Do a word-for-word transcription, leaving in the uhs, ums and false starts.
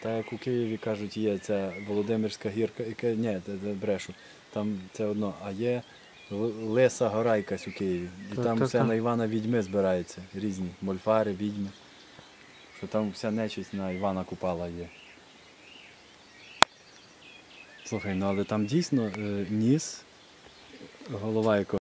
Так як у Києві кажуть, є ця Володимирська гірка, яка, ні, це, це брешу, там це одно, а є Лиса гора якась у Києві. І Так, там так, все так. на Івана відьми збираються, різні, мольфари, відьми. Що там вся нечисть на Івана Купала є. Слухай, ну але там дійсно е, ніс, голова якого